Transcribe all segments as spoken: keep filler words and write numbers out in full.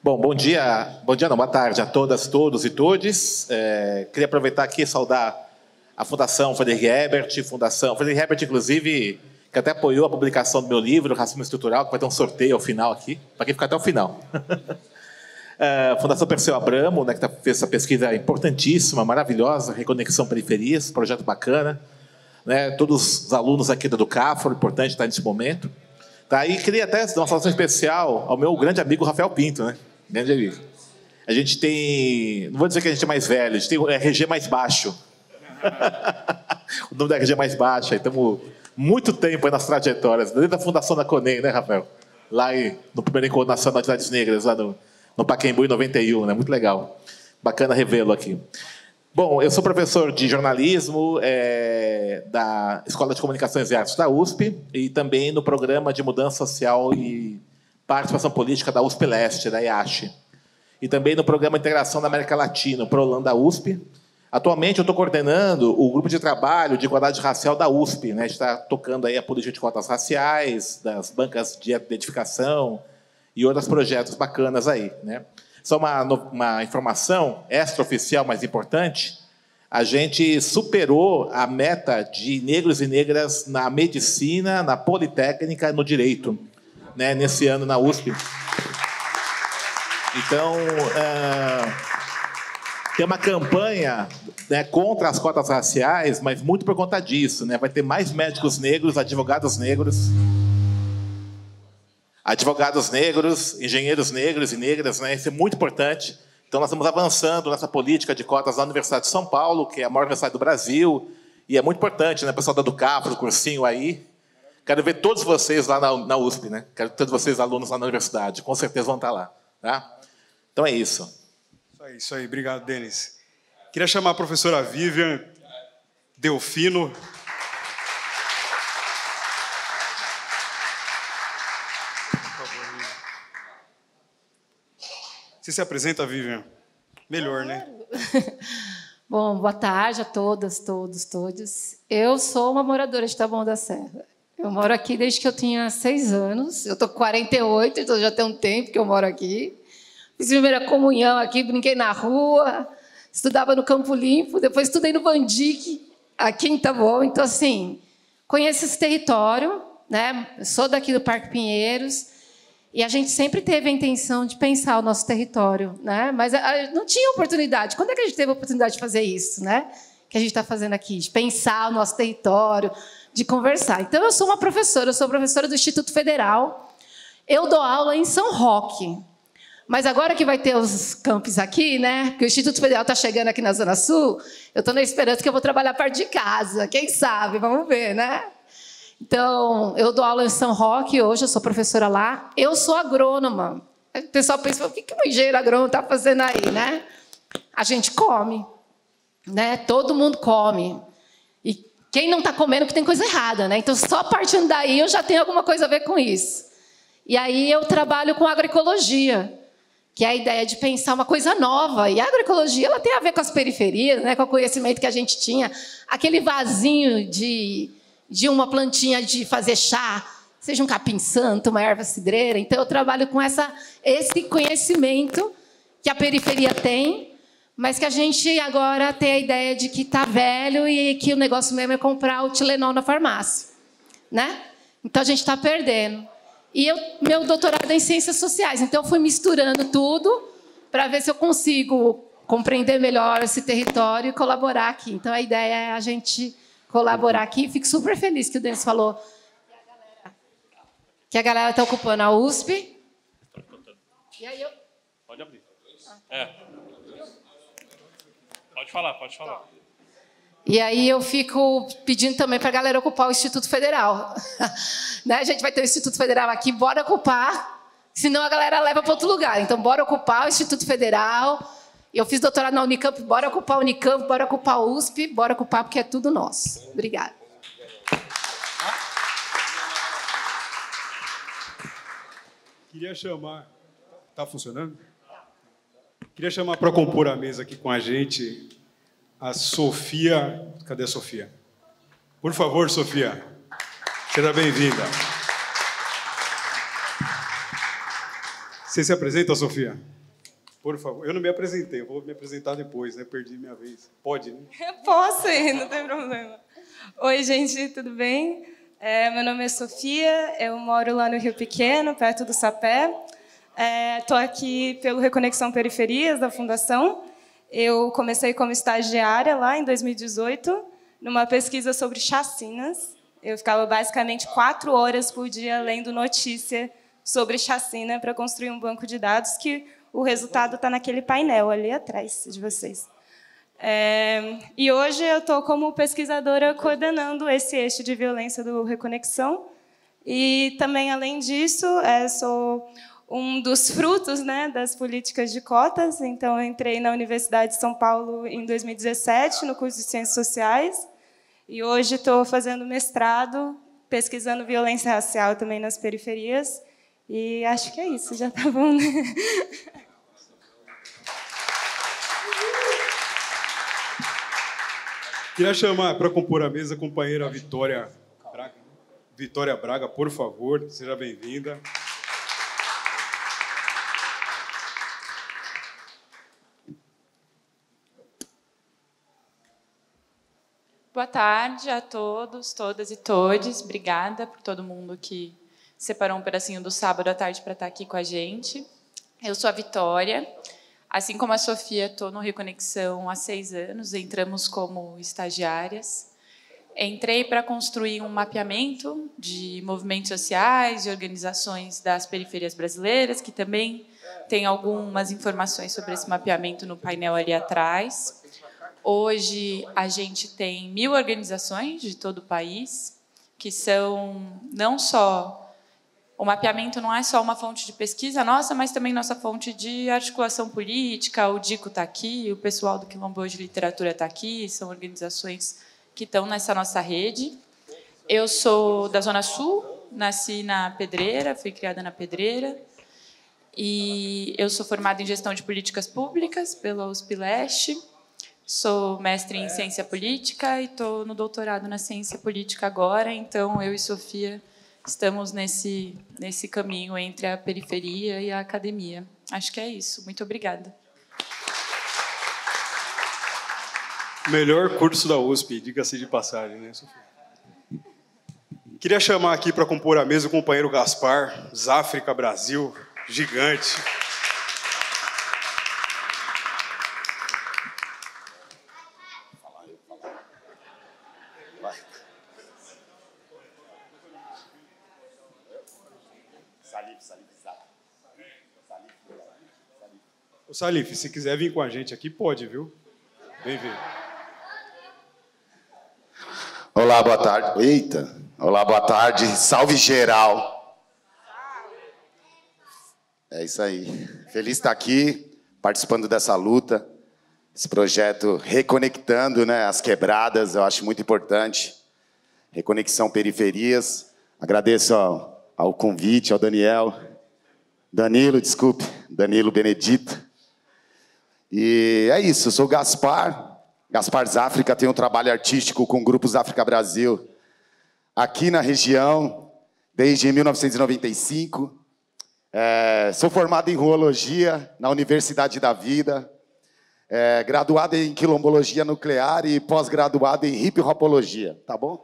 Bom, bom dia, bom dia não, boa tarde a todas, todos e todes. É, queria aproveitar aqui e saudar a Fundação Friedrich Ebert, Fundação Friedrich Ebert, inclusive, que até apoiou a publicação do meu livro, Racismo Estrutural, que vai ter um sorteio ao final aqui, para quem ficar até o final. A Fundação Perseu Abramo, né, que tá, fez essa pesquisa importantíssima, maravilhosa, Reconexão Periferias, projeto bacana. Né, todos os alunos aqui do CAFRO, importante estar nesse momento. Tá, e queria até dar uma saudação especial ao meu grande amigo Rafael Pinto, né? Grande amigo. A gente tem... Não vou dizer que a gente é mais velho, a gente tem o R G mais baixo. O nome do R G mais baixo. Aí estamos muito tempo aí nas trajetórias, desde a fundação da CONEM, né, Rafael? Lá em, no primeiro encontro nacional de Cidades Negras, lá no, no Pacaembu, em noventa e um, né? Muito legal. Bacana revê-lo aqui. Bom, eu sou professor de jornalismo é, da Escola de Comunicações e Artes da U S P e também no Programa de Mudança Social e Participação Política da U S P Leste, da I A C H. E também no Programa de Integração da América Latina, o PROLAN da U S P. Atualmente, eu estou coordenando o Grupo de Trabalho de Igualdade Racial da U S P. Né? A gente está tocando aí a política de cotas raciais, das bancas de identificação e outros projetos bacanas aí, né? Só uma, uma informação extraoficial mais importante, a gente superou a meta de negros e negras na medicina, na politécnica e no direito, né, nesse ano na U S P. Então, uh, tem uma campanha, né, contra as cotas raciais, mas muito por conta disso. Né, vai ter mais médicos negros, advogados negros... Advogados negros, engenheiros negros e negras, né? Isso é muito importante. Então, nós estamos avançando nessa política de cotas na Universidade de São Paulo, que é a maior universidade do Brasil, e é muito importante, né? O pessoal da do CAFRO, do cursinho aí. Quero ver todos vocês lá na, na U S P, né? Quero todos vocês, alunos lá na universidade. Com certeza vão estar lá. Tá? Então, é isso. Isso aí, isso aí. Obrigado, Denis. Queria chamar a professora Vivian Delfino. Você se apresenta, Vivian? Melhor, né? Bom, boa tarde a todas, todos, todos. Eu sou uma moradora de Taboão da Serra. Eu moro aqui desde que eu tinha seis anos. Eu estou com quarenta e oito, então já tem um tempo que eu moro aqui. Fiz primeira comunhão aqui, brinquei na rua, estudava no Campo Limpo, depois estudei no Bandic, aqui em Taboão. Então, assim, conheço esse território, né? Sou daqui do Parque Pinheiros. E a gente sempre teve a intenção de pensar o nosso território, né? Mas não tinha oportunidade. Quando é que a gente teve a oportunidade de fazer isso, né? Que a gente está fazendo aqui, de pensar o nosso território, de conversar. Então, eu sou uma professora, eu sou professora do Instituto Federal. Eu dou aula em São Roque. Mas agora que vai ter os campos aqui, né? Que o Instituto Federal está chegando aqui na Zona Sul, eu estou na esperança que eu vou trabalhar perto de casa. Quem sabe? Vamos ver, né? Então, eu dou aula em São Roque hoje, eu sou professora lá. Eu sou agrônoma. O pessoal pensa, o que um engenheiro agrônomo está fazendo aí, né? A gente come, né? Todo mundo come. E quem não está comendo que tem coisa errada, né? Então, só partindo daí, eu já tenho alguma coisa a ver com isso. E aí eu trabalho com agroecologia, que é a ideia de pensar uma coisa nova. E a agroecologia ela tem a ver com as periferias, né? Com o conhecimento que a gente tinha. Aquele vasinho de... de uma plantinha de fazer chá, seja um capim-santo, uma erva cidreira. Então, eu trabalho com essa, esse conhecimento que a periferia tem, mas que a gente agora tem a ideia de que está velho e que o negócio mesmo é comprar o Tilenol na farmácia. Né? Então, a gente está perdendo. E eu, meu doutorado é em Ciências Sociais, então eu fui misturando tudo para ver se eu consigo compreender melhor esse território e colaborar aqui. Então, a ideia é a gente... colaborar aqui. Fico super feliz que o Denis falou que a galera está ocupando a U S P. E aí eu... Pode abrir. É. Pode falar, pode falar. E aí eu fico pedindo também para a galera ocupar o Instituto Federal. Né? A gente vai ter o Instituto Federal aqui, bora ocupar, senão a galera leva para outro lugar. Então, bora ocupar o Instituto Federal. Eu fiz doutorado na Unicamp, bora ocupar a Unicamp, bora ocupar a U S P, bora ocupar porque é tudo nosso. Obrigada. Queria chamar... Está funcionando? Queria chamar para compor a mesa aqui com a gente a Sofia... Cadê a Sofia? Por favor, Sofia. Seja bem-vinda. Você se apresenta, Sofia? Por favor. Eu não me apresentei, eu vou me apresentar depois, né? Perdi minha vez. Pode, né? Posso ir, não tem problema. Oi, gente, tudo bem? É, meu nome é Sofia, eu moro lá no Rio Pequeno, perto do Sapé. Estou é, aqui pelo Reconexão Periferias, da Fundação. Eu comecei como estagiária lá em dois mil e dezoito, numa pesquisa sobre chacinas. Eu ficava basicamente quatro horas por dia lendo notícia sobre chacina para construir um banco de dados que o resultado está naquele painel ali atrás de vocês. É, e hoje eu estou como pesquisadora coordenando esse eixo de violência do Reconexão. E também, além disso, é, sou um dos frutos, né, das políticas de cotas. Então, eu entrei na Universidade de São Paulo em dois mil e dezessete, no curso de Ciências Sociais. E hoje estou fazendo mestrado, pesquisando violência racial também nas periferias. E acho que é isso, já está bom, né? Queria chamar para compor a mesa a companheira Vitória Braga. Vitória Braga, por favor, seja bem-vinda. Boa tarde a todos, todas e todes. Obrigada por todo mundo que separou um pedacinho do sábado à tarde para estar aqui com a gente. Eu sou a Vitória. Assim como a Sofia, estou no Reconexão há seis anos. Entramos como estagiárias. Entrei para construir um mapeamento de movimentos sociais e organizações das periferias brasileiras, que também tem algumas informações sobre esse mapeamento no painel ali atrás. Hoje, a gente tem mil organizações de todo o país, que são não só... O mapeamento não é só uma fonte de pesquisa nossa, mas também nossa fonte de articulação política. O Dico está aqui, o pessoal do Quilombo de Literatura está aqui, são organizações que estão nessa nossa rede. Eu sou da Zona Sul, nasci na Pedreira, fui criada na Pedreira, e eu sou formada em Gestão de Políticas Públicas pela U S P Leste. Sou mestre em Ciência Política e estou no doutorado na Ciência Política agora, então eu e Sofia estamos nesse, nesse caminho entre a periferia e a academia. Acho que é isso. Muito obrigada. Melhor curso da U S P, diga-se de passagem, né, Sofia? Queria chamar aqui para compor a mesa o companheiro Gaspar, Záfrica Brasil, gigante. Ô, Salif, se quiser vir com a gente aqui, pode, viu? Vem ver. Olá, boa tarde. Eita! Olá, boa tarde. Salve geral. É isso aí. Feliz de estar aqui, participando dessa luta, esse projeto Reconectando, né, as Quebradas, eu acho muito importante. Reconexão Periferias. Agradeço ao, ao convite, ao Daniel. Danilo, desculpe. Danilo Benedito. E é isso, eu sou o Gaspar, Gaspar Záfrica, tenho um trabalho artístico com o Grupo Záfrica Brasil aqui na região desde mil novecentos e noventa e cinco. É, sou formado em Ruologia na Universidade da Vida, é, graduado em Quilombologia Nuclear e pós-graduado em Hip-Hopologia, tá bom?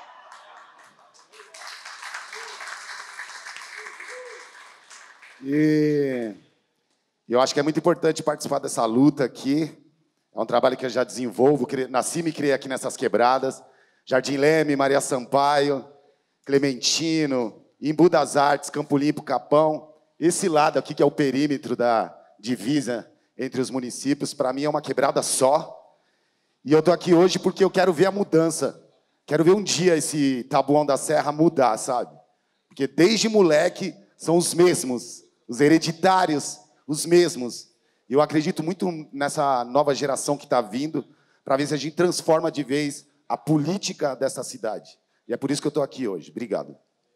E... eu acho que é muito importante participar dessa luta aqui. É um trabalho que eu já desenvolvo. Nasci e me criei aqui nessas quebradas. Jardim Leme, Maria Sampaio, Clementino, Embu das Artes, Campo Limpo, Capão. Esse lado aqui, que é o perímetro da divisa entre os municípios, para mim é uma quebrada só. E eu estou aqui hoje porque eu quero ver a mudança. Quero ver um dia esse Taboão da Serra mudar, sabe? Porque desde moleque são os mesmos, os hereditários, os mesmos. E eu acredito muito nessa nova geração que está vindo, para ver se a gente transforma de vez a política dessa cidade. E é por isso que eu estou aqui hoje. Obrigado.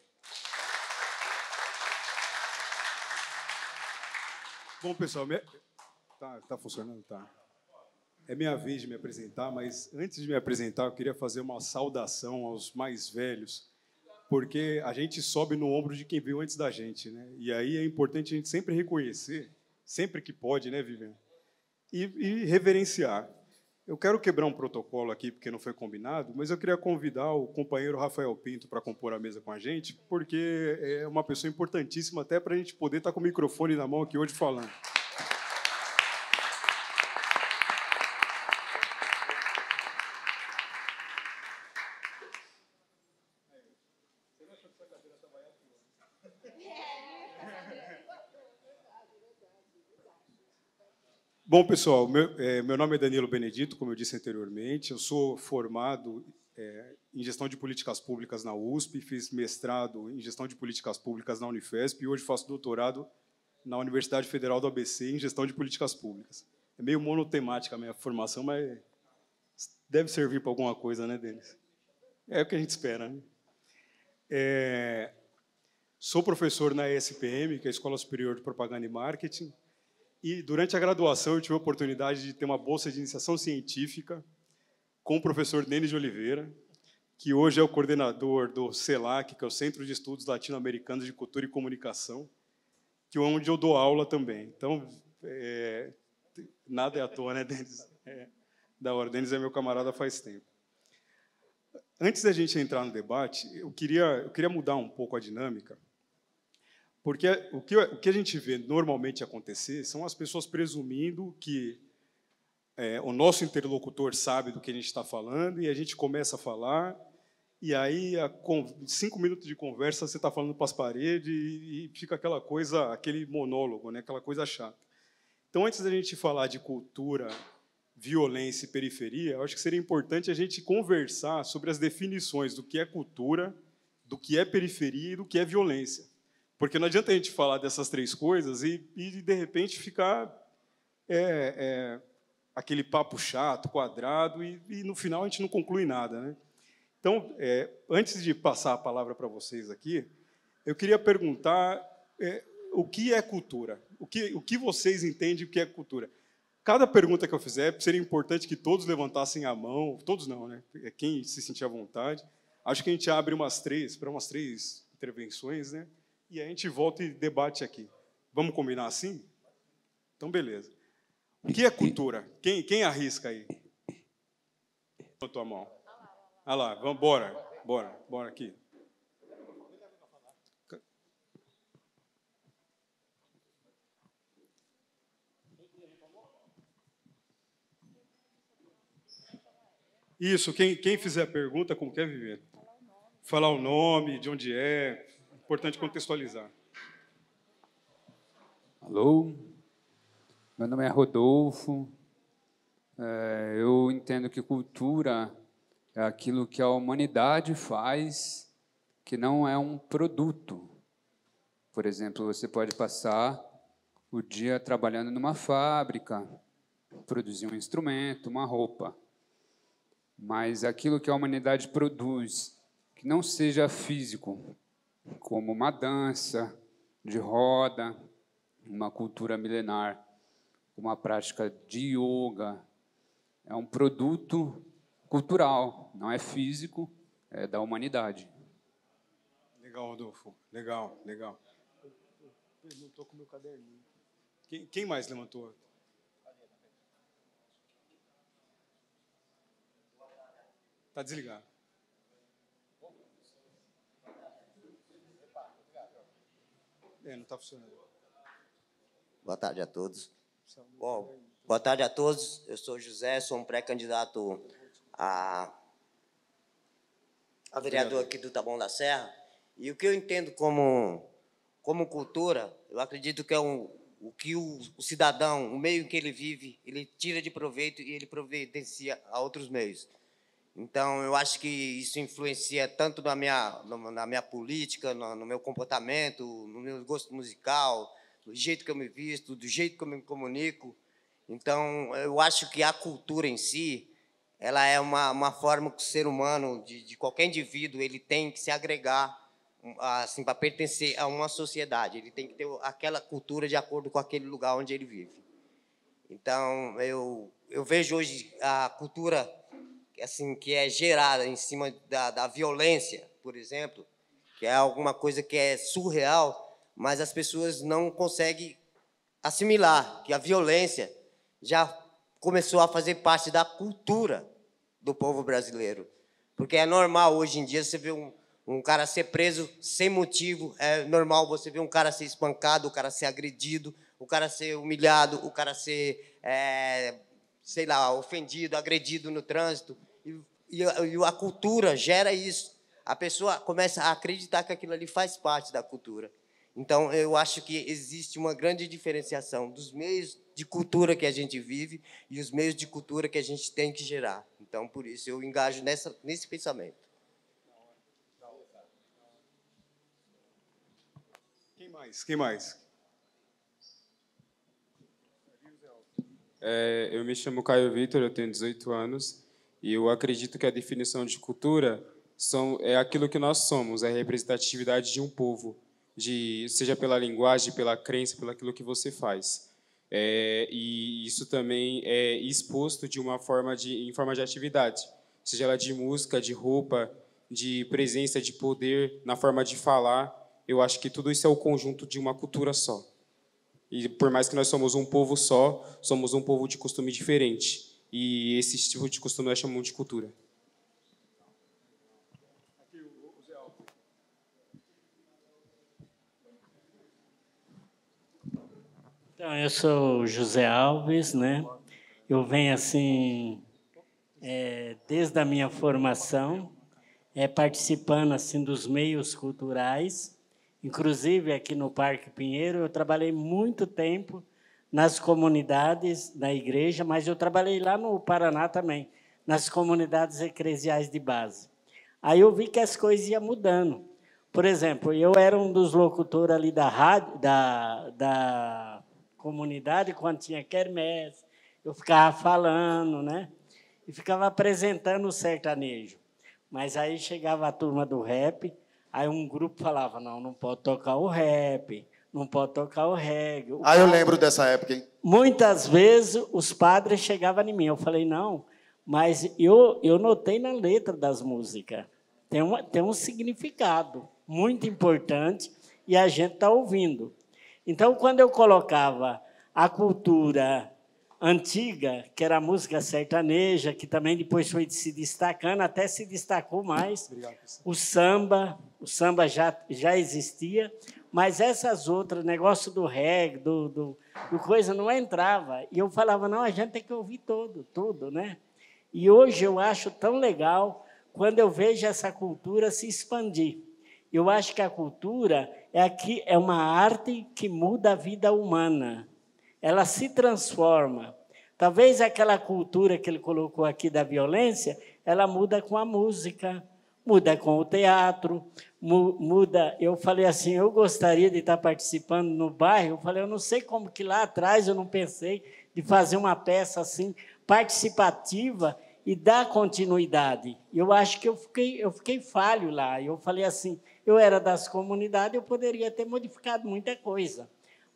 Bom, pessoal, me... tá, tá funcionando? Tá. É minha vez de me apresentar, mas antes de me apresentar, eu queria fazer uma saudação aos mais velhos, porque a gente sobe no ombro de quem veio antes da gente, né? E aí é importante a gente sempre reconhecer sempre que pode, né, Vivian? E, e reverenciar. Eu quero quebrar um protocolo aqui, porque não foi combinado, mas eu queria convidar o companheiro Rafael Pinto para compor a mesa com a gente, porque é uma pessoa importantíssima até para a gente poder estar com o microfone na mão aqui hoje falando. Bom, pessoal, meu, é, meu nome é Danilo Benedito, como eu disse anteriormente. Eu sou formado é, em Gestão de Políticas Públicas na U S P, fiz mestrado em Gestão de Políticas Públicas na Unifesp e hoje faço doutorado na Universidade Federal do A B C em Gestão de Políticas Públicas. É meio monotemática a minha formação, mas deve servir para alguma coisa, né, Denis? É o que a gente espera, né? É, sou professor na E S P M, que é a Escola Superior de Propaganda e Marketing. E, durante a graduação, eu tive a oportunidade de ter uma bolsa de iniciação científica com o professor Denis de Oliveira, que hoje é o coordenador do CELAC, que é o Centro de Estudos Latino-Americanos de Cultura e Comunicação, que é onde eu dou aula também. Então, é, nada é à toa, né, Denis? É, da hora, Denis é meu camarada faz tempo. Antes da gente entrar no debate, eu queria, eu queria mudar um pouco a dinâmica, porque o que, o que a gente vê normalmente acontecer são as pessoas presumindo que é, o nosso interlocutor sabe do que a gente está falando e a gente começa a falar e aí, a, com cinco minutos de conversa, você está falando para as paredes e, e fica aquela coisa, aquele monólogo, né, aquela coisa chata. Então, antes da gente falar de cultura, violência e periferia, eu acho que seria importante a gente conversar sobre as definições do que é cultura, do que é periferia e do que é violência. Porque não adianta a gente falar dessas três coisas e, e de repente, ficar é, é, aquele papo chato, quadrado, e, e, no final, a gente não conclui nada, né? Então, é, antes de passar a palavra para vocês aqui, eu queria perguntar é, o que é cultura? O que, o que vocês entendem o que é cultura? Cada pergunta que eu fizer, seria importante que todos levantassem a mão, todos não, né? Quem se sentir à vontade. Acho que a gente abre umas três, para umas três intervenções, né? E a gente volta e debate aqui. Vamos combinar assim? Então, beleza. O que é cultura? Quem, quem arrisca aí? Com a tua mão. Ah lá, vamos, bora, bora, bora aqui. Isso, quem, quem fizer a pergunta, como quer viver? Falar o nome, de onde é, importante contextualizar. Alô, meu nome é Rodolfo. É, eu entendo que cultura é aquilo que a humanidade faz, que não é um produto. Por exemplo, você pode passar o dia trabalhando numa fábrica, produzir um instrumento, uma roupa. Mas aquilo que a humanidade produz, que não seja físico, como uma dança de roda, uma cultura milenar, uma prática de yoga, é um produto cultural, não é físico, é da humanidade. Legal, Rodolfo. Legal, legal. Eu não estou com o meu caderninho. Quem, quem mais levantou? Está desligado. É, não está funcionando. Boa tarde a todos. Bom, boa tarde a todos. Eu sou José, sou um pré-candidato a, a vereador aqui do Taboão da Serra. E o que eu entendo como, como cultura, eu acredito que é um, o que o, o cidadão, o meio em que ele vive, ele tira de proveito e ele providencia a outros meios. Então, eu acho que isso influencia tanto na minha, na minha política, no, no meu comportamento, no meu gosto musical, do jeito que eu me visto, do jeito que eu me comunico. Então, eu acho que a cultura em si, ela é uma, uma forma que o ser humano, de, de qualquer indivíduo, ele tem que se agregar assim, para pertencer a uma sociedade. Ele tem que ter aquela cultura de acordo com aquele lugar onde ele vive. Então, eu, eu vejo hoje a cultura assim, que é gerada em cima da, da violência, por exemplo, que é alguma coisa que é surreal, mas as pessoas não conseguem assimilar que a violência já começou a fazer parte da cultura do povo brasileiro. Porque é normal, hoje em dia, você ver um, um cara ser preso sem motivo, é normal você ver um cara ser espancado, o cara ser agredido, o cara ser humilhado, o cara ser, é, sei lá, ofendido, agredido no trânsito. E, e, e a cultura gera isso. A pessoa começa a acreditar que aquilo ali faz parte da cultura. Então, eu acho que existe uma grande diferenciação dos meios de cultura que a gente vive e os meios de cultura que a gente tem que gerar. Então, por isso, eu engajo nessa, nesse pensamento. Quem mais? Quem mais? É, eu me chamo Caio Vitor, eu tenho dezoito anos, e eu acredito que a definição de cultura são, é aquilo que nós somos, é a representatividade de um povo, de, seja pela linguagem, pela crença, pelo aquilo que você faz. É, e isso também é exposto de uma forma de, em forma de atividade, seja ela de música, de roupa, de presença, de poder, na forma de falar. Eu acho que tudo isso é o conjunto de uma cultura só. E por mais que nós somos um povo só, somos um povo de costume diferente. E esse tipo de costume nós chamamos de cultura. Então, eu sou o José Alves, né? Eu venho assim, é, desde a minha formação, é, participando assim dos meios culturais. Inclusive, aqui no Parque Pinheiro, eu trabalhei muito tempo nas comunidades da igreja, mas eu trabalhei lá no Paraná também, nas comunidades eclesiais de base. Aí eu vi que as coisas iam mudando. Por exemplo, eu era um dos locutores ali da rádio, da, da comunidade, quando tinha quermesse, eu ficava falando, né? E ficava apresentando o sertanejo. Mas aí chegava a turma do rap, aí um grupo falava, não, não pode tocar o rap, não pode tocar o reggae. O Ah, eu padre... lembro dessa época, hein? Muitas vezes os padres chegavam em mim, eu falei, não, mas eu, eu notei na letra das músicas, tem, uma, tem um significado muito importante e a gente está ouvindo. Então, quando eu colocava a cultura antiga, que era a música sertaneja, que também depois foi se destacando, até se destacou mais, Obrigado, o samba, o samba já, já existia, mas essas outras, negócio do reggae, do, do, do coisa, não entrava. E eu falava, não, a gente tem que ouvir todo, tudo, né? E hoje eu acho tão legal quando eu vejo essa cultura se expandir. Eu acho que a cultura é, aqui, é uma arte que muda a vida humana. Ela se transforma. Talvez aquela cultura que ele colocou aqui da violência, ela muda com a música, muda com o teatro, muda... Eu falei assim, eu gostaria de estar participando no bairro, eu falei, eu não sei como que lá atrás eu não pensei de fazer uma peça assim, participativa e dar continuidade. Eu acho que eu fiquei, eu fiquei falho lá. Eu falei assim, eu era das comunidades, eu poderia ter modificado muita coisa.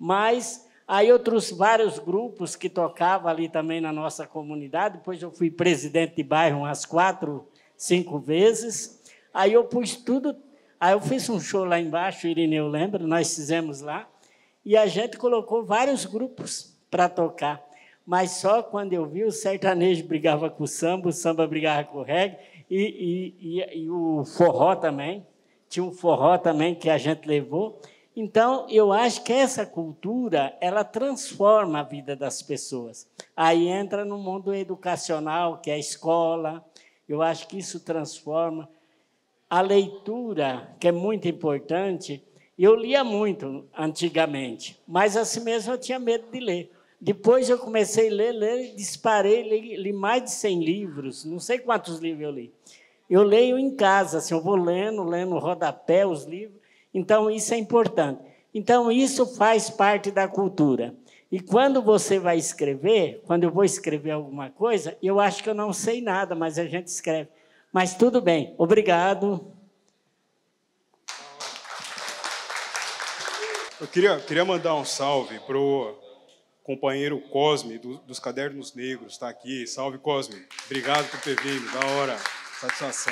Mas aí eu trouxe vários grupos que tocavam ali também na nossa comunidade, depois eu fui presidente de bairro umas quatro, cinco vezes, aí eu pus tudo, aí eu fiz um show lá embaixo, o Irineu lembra, nós fizemos lá, e a gente colocou vários grupos para tocar, mas só quando eu vi o sertanejo brigava com o samba, o samba brigava com o reggae, e, e, e, e o forró também, tinha um forró também que a gente levou. Então, eu acho que essa cultura, ela transforma a vida das pessoas. Aí entra no mundo educacional, que é a escola. Eu acho que isso transforma. A leitura, que é muito importante, eu lia muito antigamente, mas assim mesmo eu tinha medo de ler. Depois eu comecei a ler, ler, disparei, li, li mais de cem livros, não sei quantos livros eu li. Eu leio em casa, assim, eu vou lendo, lendo o rodapé, os livros. Então, isso é importante. Então, isso faz parte da cultura. E quando você vai escrever, quando eu vou escrever alguma coisa, eu acho que eu não sei nada, mas a gente escreve. Mas tudo bem. Obrigado. Eu queria, queria mandar um salve para o companheiro Cosme, do, dos Cadernos Negros, está aqui. Salve, Cosme. Obrigado por ter vindo. Da hora. Satisfação.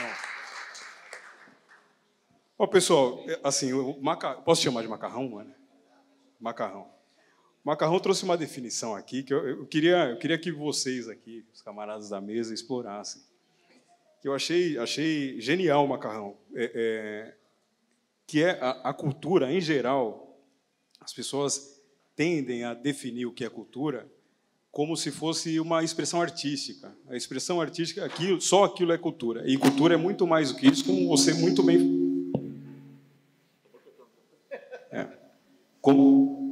Ó, pessoal, assim, o maca... posso chamar de macarrão, mano? Macarrão. Macarrão trouxe uma definição aqui que eu, eu, queria, eu queria que vocês aqui, os camaradas da mesa, explorassem. Que eu achei, achei genial o Macarrão. É, é, que é a, a cultura, em geral, as pessoas tendem a definir o que é cultura como se fosse uma expressão artística. A expressão artística, aquilo, só aquilo é cultura. E cultura é muito mais do que isso, como você muito bem... É. Como...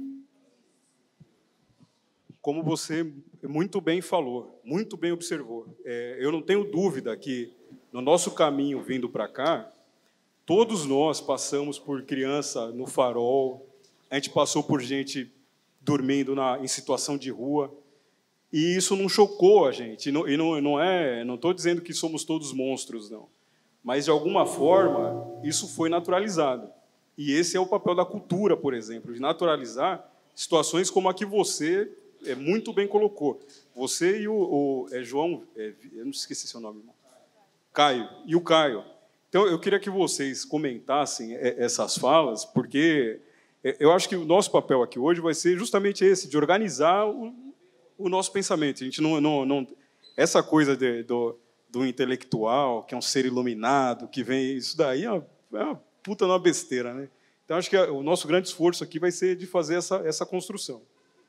Como você muito bem falou, muito bem observou. É, eu não tenho dúvida que, no nosso caminho vindo para cá, todos nós passamos por criança no farol, a gente passou por gente dormindo na, em situação de rua, e isso não chocou a gente. E não, e não, não é, não estou dizendo que somos todos monstros, não. Mas, de alguma forma, isso foi naturalizado. E esse é o papel da cultura, por exemplo, de naturalizar situações como a que você... É, muito bem colocou. Você e o, o é, João... É, eu não esqueci seu nome, irmão. Caio. E o Caio. Então, eu queria que vocês comentassem essas falas, porque eu acho que o nosso papel aqui hoje vai ser justamente esse, de organizar o, o nosso pensamento. A gente não... não, não essa coisa de, do, do intelectual, que é um ser iluminado, que vem... Isso daí é uma, é uma puta uma besteira, né? Então, acho que o nosso grande esforço aqui vai ser de fazer essa, essa construção.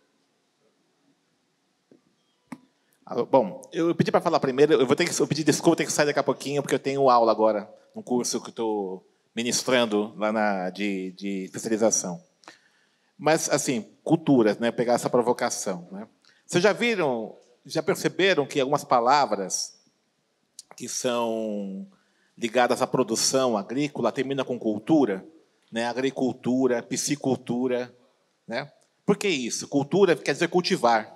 Bom, eu pedi para falar primeiro, eu vou ter que eu pedir desculpa, tenho que sair daqui a pouquinho, porque eu tenho aula agora, um curso que estou ministrando lá na, de, de especialização. Mas, assim, cultura, né, pegar essa provocação. Né? Vocês já viram, já perceberam que algumas palavras que são ligadas à produção agrícola terminam com cultura? Né? Agricultura, piscicultura. Né? Por que isso? Cultura quer dizer cultivar.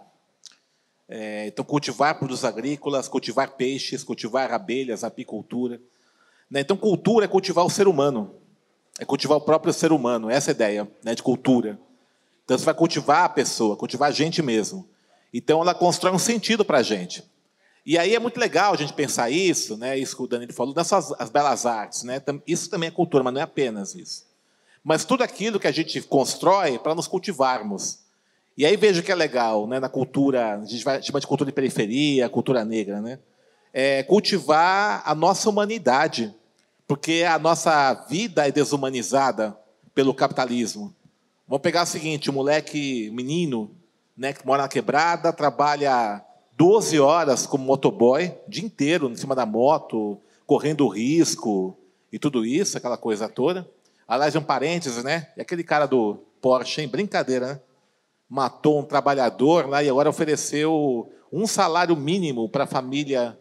É, então, cultivar produtos agrícolas, cultivar peixes, cultivar abelhas, apicultura. Né? Então, cultura é cultivar o ser humano. É cultivar o próprio ser humano. Essa é a ideia, né, de cultura. Então, você vai cultivar a pessoa, cultivar a gente mesmo. Então, ela constrói um sentido para a gente. E aí é muito legal a gente pensar isso, né, isso que o Danilo falou, não é só as, as belas artes. Né? Isso também é cultura, mas não é apenas isso. Mas tudo aquilo que a gente constrói para nos cultivarmos. E aí veja o que é legal, né, na cultura, a gente vai chamar de cultura de periferia, cultura negra, né? É cultivar a nossa humanidade, porque a nossa vida é desumanizada pelo capitalismo. Vamos pegar o seguinte, o moleque, o menino, né, que mora na quebrada, trabalha doze horas como motoboy, o dia inteiro em cima da moto, correndo risco e tudo isso, aquela coisa toda. Aliás, um parênteses, né? E aquele cara do Porsche, hein? Brincadeira, né? Matou um trabalhador lá e agora ofereceu um salário mínimo para a família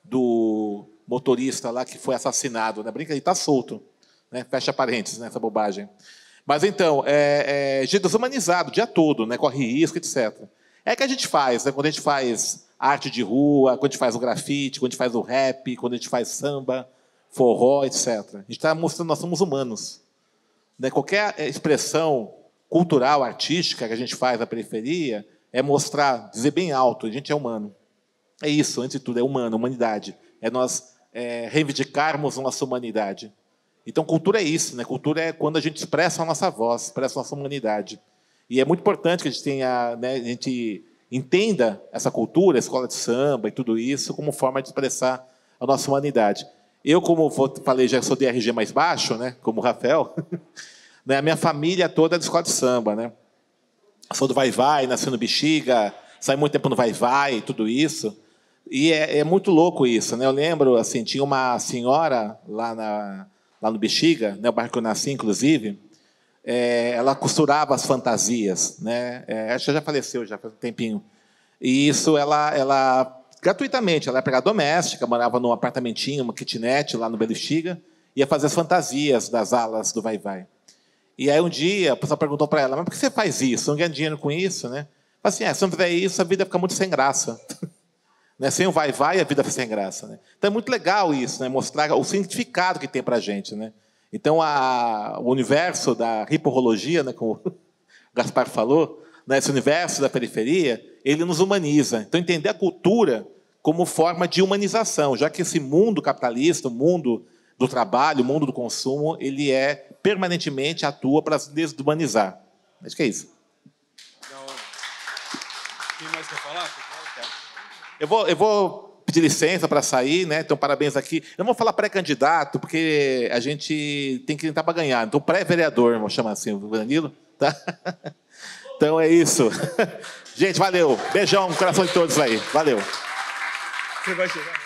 do motorista lá que foi assassinado. Né? Brinca, ele está solto. Né? Fecha parênteses nessa bobagem. Mas, então, é, é desumanizado o dia todo, né? Corre risco, etcétera. É que a gente faz, né? Quando a gente faz arte de rua, quando a gente faz o grafite, quando a gente faz o rap, quando a gente faz samba, forró, etcétera. A gente está mostrando que nós somos humanos. Né? Qualquer expressão cultural, artística que a gente faz na periferia é mostrar, dizer bem alto, a gente é humano. É isso, antes de tudo, é humano, humanidade. É nós é, reivindicarmos a nossa humanidade. Então, cultura é isso, né? Cultura é quando a gente expressa a nossa voz, expressa a nossa humanidade. E é muito importante que a gente tenha, né, a gente entenda essa cultura, a escola de samba e tudo isso, como forma de expressar a nossa humanidade. Eu, como falei, já sou de R G mais baixo, né? Como o Rafael. A minha família toda é de escola de samba, né? Sou do Vai-Vai, nasci no Bexiga, saí muito tempo no Vai-Vai, tudo isso. E é, é muito louco isso, né? Eu lembro, assim, tinha uma senhora lá, na, lá no Bexiga, né, o bairro que eu nasci, inclusive, é, ela costurava as fantasias, né? É, acho que já faleceu, já faz um tempinho. E isso, ela, ela gratuitamente, ela era empregada doméstica, morava num apartamentinho, uma kitnet lá no Bexiga, ia fazer as fantasias das alas do Vai-Vai. E aí um dia a pessoa perguntou para ela, mas por que você faz isso? Você não ganha dinheiro com isso, né? Fala assim, é, se não fizer isso, a vida fica muito sem graça. Né? Sem o vai-vai, a vida fica sem graça. Né? Então é muito legal isso, né? Mostrar o significado que tem para a gente. Né? Então a, o universo da hiporrologia, né, como o Gaspar falou, né, esse universo da periferia, ele nos humaniza. Então entender a cultura como forma de humanização, já que esse mundo capitalista, o mundo do trabalho, o mundo do consumo, ele é permanentemente atua para se desumanizar. Acho que é isso. Da Quem mais quer falar? Eu vou, eu vou pedir licença para sair, né? Então, parabéns aqui. Eu não vou falar pré-candidato, porque a gente tem que tentar para ganhar. Então, pré-vereador, vamos chamar assim, o Danilo. Tá? Então, é isso. Gente, valeu. Beijão no coração de todos aí. Valeu. Você vai chegar.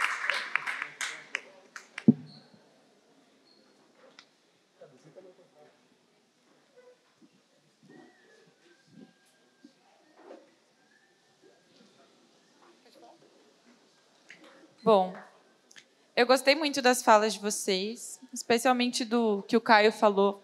Bom, eu gostei muito das falas de vocês, especialmente do que o Caio falou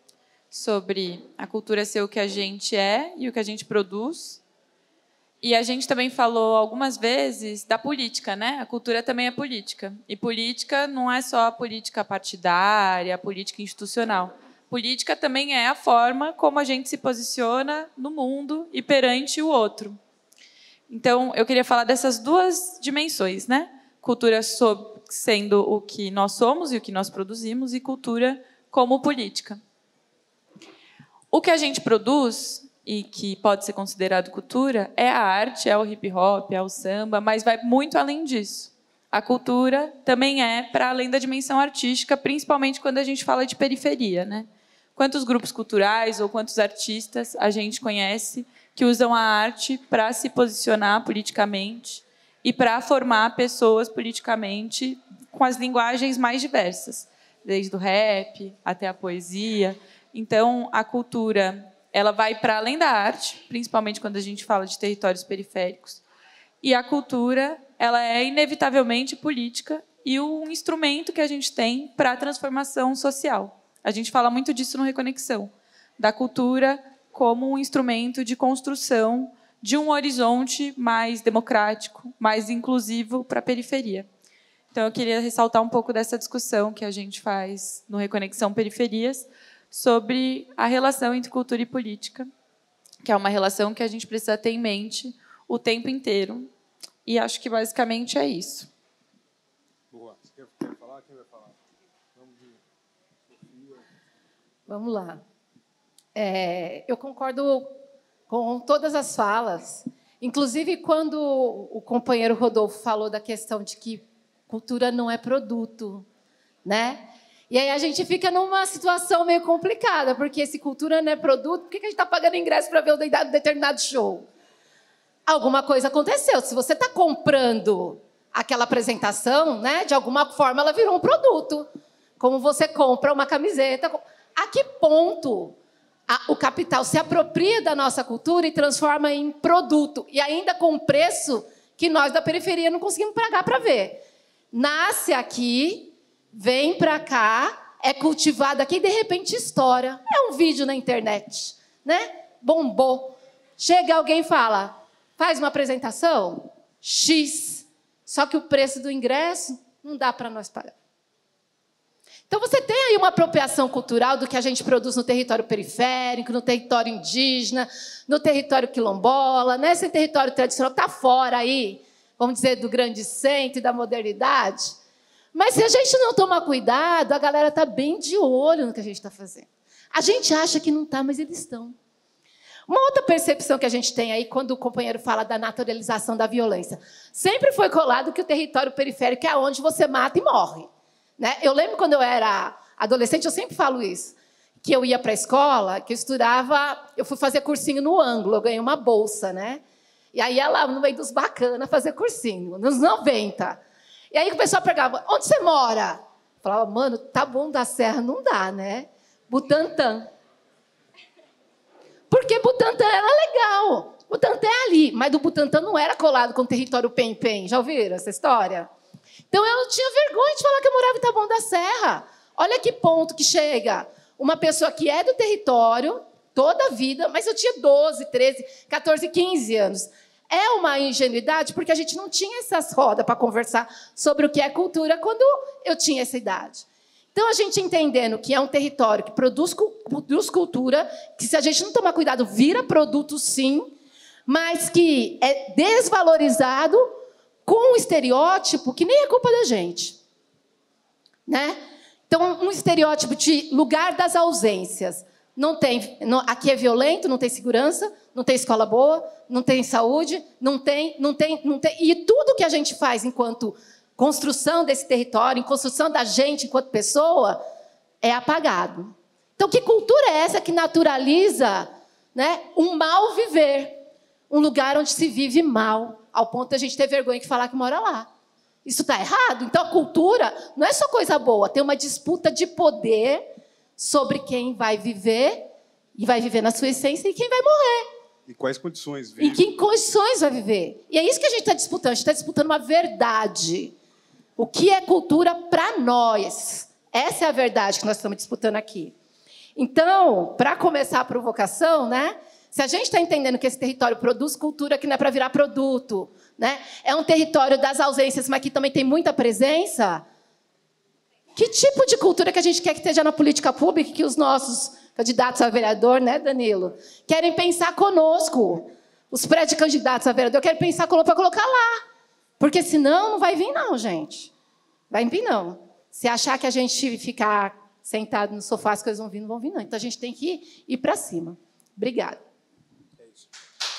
sobre a cultura ser o que a gente é e o que a gente produz. E a gente também falou algumas vezes da política, né? A cultura também é política. E política não é só a política partidária, a política institucional. Política também é a forma como a gente se posiciona no mundo e perante o outro. Então, eu queria falar dessas duas dimensões, né? Cultura sendo o que nós somos e o que nós produzimos, e cultura como política. O que a gente produz, e que pode ser considerado cultura, é a arte, é o hip-hop, é o samba, mas vai muito além disso. A cultura também é para além da dimensão artística, principalmente quando a gente fala de periferia, né? Quantos grupos culturais ou quantos artistas a gente conhece que usam a arte para se posicionar politicamente e para formar pessoas politicamente com as linguagens mais diversas, desde o rap até a poesia. Então, a cultura ela vai para além da arte, principalmente quando a gente fala de territórios periféricos. E a cultura ela é inevitavelmente política e um instrumento que a gente tem para a transformação social. A gente fala muito disso no Reconexão, da cultura como um instrumento de construção de um horizonte mais democrático, mais inclusivo para a periferia. Então, eu queria ressaltar um pouco dessa discussão que a gente faz no Reconexão Periferias sobre a relação entre cultura e política, que é uma relação que a gente precisa ter em mente o tempo inteiro. E acho que, basicamente, é isso. Boa. Você quer falar? Quem vai falar? Vamos de Sofia. Vamos lá. É, eu concordo com todas as falas, inclusive quando o companheiro Rodolfo falou da questão de que cultura não é produto, né? E aí a gente fica numa situação meio complicada, porque se cultura não é produto, por que a gente está pagando ingresso para ver um determinado show? Alguma coisa aconteceu. Se você está comprando aquela apresentação, né, de alguma forma ela virou um produto. Como você compra uma camiseta. A que ponto a, o capital se apropria da nossa cultura e transforma em produto? E ainda com um preço que nós da periferia não conseguimos pagar para ver. Nasce aqui, vem para cá, é cultivado aqui e, de repente, estoura. É um vídeo na internet, né? Bombou. Chega alguém e fala, faz uma apresentação, X, só que o preço do ingresso não dá para nós pagar. Então, você tem aí uma apropriação cultural do que a gente produz no território periférico, no território indígena, no território quilombola, nesse território tradicional que está fora aí, vamos dizer, do grande centro e da modernidade. Mas se a gente não tomar cuidado, a galera está bem de olho no que a gente está fazendo. A gente acha que não está, mas eles estão. Uma outra percepção que a gente tem aí, quando o companheiro fala da naturalização da violência, sempre foi colado que o território periférico é onde você mata e morre. Né? Eu lembro quando eu era adolescente, eu sempre falo isso, que eu ia para a escola, que eu estudava, eu fui fazer cursinho no Ângulo, eu ganhei uma bolsa, né? E aí ia lá no meio dos bacanas fazer cursinho, nos noventa. E aí o pessoal perguntava, onde você mora? Eu falava, mano, Taboão da Serra não dá, né? Butantã. Porque Butantã era legal. Butantã é ali, mas do Butantã não era colado com o território Pem-Pem. Já ouviram essa história? Então, eu tinha vergonha de falar que eu morava em Taboão da Serra. Olha que ponto que chega. Uma pessoa que é do território, toda a vida, mas eu tinha doze, treze, quatorze, quinze anos. É uma ingenuidade, porque a gente não tinha essas rodas para conversar sobre o que é cultura quando eu tinha essa idade. Então, a gente entendendo que é um território que produz, produz cultura, que se a gente não tomar cuidado, vira produto, sim, mas que é desvalorizado com um estereótipo que nem é culpa da gente. Né? Então, um estereótipo de lugar das ausências. Não tem, não, aqui é violento, não tem segurança, não tem escola boa, não tem saúde, não tem, não tem, não tem. E tudo que a gente faz enquanto construção desse território, em construção da gente enquanto pessoa, é apagado. Então, que cultura é essa que naturaliza, né, um mal viver? Um lugar onde se vive mal, ao ponto de a gente ter vergonha de falar que mora lá. Isso está errado? Então, a cultura não é só coisa boa, tem uma disputa de poder sobre quem vai viver, e vai viver na sua essência, e quem vai morrer. Em quais condições vive? Em que condições vai viver. E é isso que a gente está disputando. A gente está disputando uma verdade. O que é cultura para nós? Essa é a verdade que nós estamos disputando aqui. Então, para começar a provocação, né? Se a gente está entendendo que esse território produz cultura que não é para virar produto, né? É um território das ausências, mas que também tem muita presença. Que tipo de cultura que a gente quer que esteja na política pública, que os nossos candidatos a vereador, né, Danilo, querem pensar conosco? Os pré-candidatos a vereador querem pensar conosco para colocar lá. Porque senão não vai vir não, gente. Vai vir não. Se achar que a gente ficar sentado no sofá, as coisas vão vir, não vão vir não. Então a gente tem que ir para cima. Obrigada. É isso.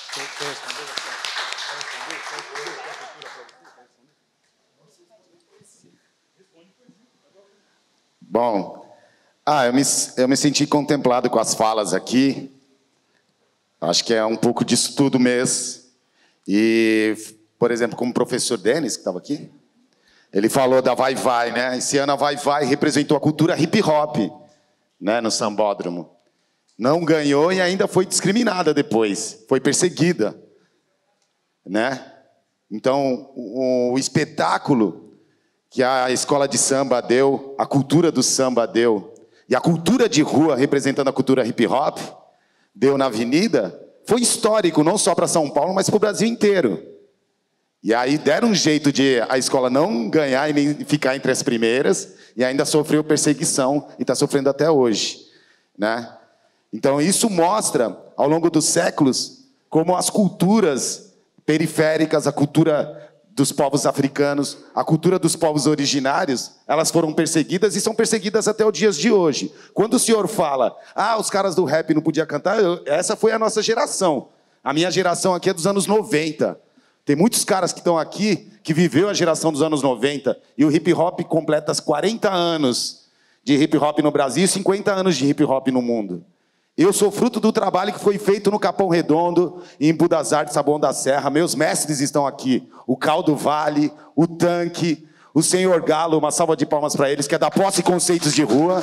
Bom, ah, eu, me, eu me senti contemplado com as falas aqui. Acho que é um pouco disso tudo mesmo. E, por exemplo, como o professor Denis, que estava aqui, ele falou da Vai Vai, né? Esse ano a Vai Vai representou a cultura hip-hop, né, no Sambódromo. Não ganhou e ainda foi discriminada depois, foi perseguida, né? Então, o, o espetáculo que a escola de samba deu, a cultura do samba deu, e a cultura de rua, representando a cultura hip-hop, deu na avenida, foi histórico, não só para São Paulo, mas para o Brasil inteiro. E aí deram um jeito de a escola não ganhar e nem ficar entre as primeiras, e ainda sofreu perseguição, e está sofrendo até hoje, né? Então isso mostra, ao longo dos séculos, como as culturas periféricas, a cultura dos povos africanos, a cultura dos povos originários, elas foram perseguidas e são perseguidas até os dias de hoje. Quando o senhor fala, ah, os caras do rap não podiam cantar, eu, essa foi a nossa geração. A minha geração aqui é dos anos noventa. Tem muitos caras que estão aqui que viveu a geração dos anos noventa e o hip hop completa os quarenta anos de hip hop no Brasil e cinquenta anos de hip hop no mundo. Eu sou fruto do trabalho que foi feito no Capão Redondo, em Budas Artes, Taboão da Serra. Meus mestres estão aqui. O Caldo Vale, o Tanque, o Senhor Galo, uma salva de palmas para eles, que é da Posse Conceitos de Rua.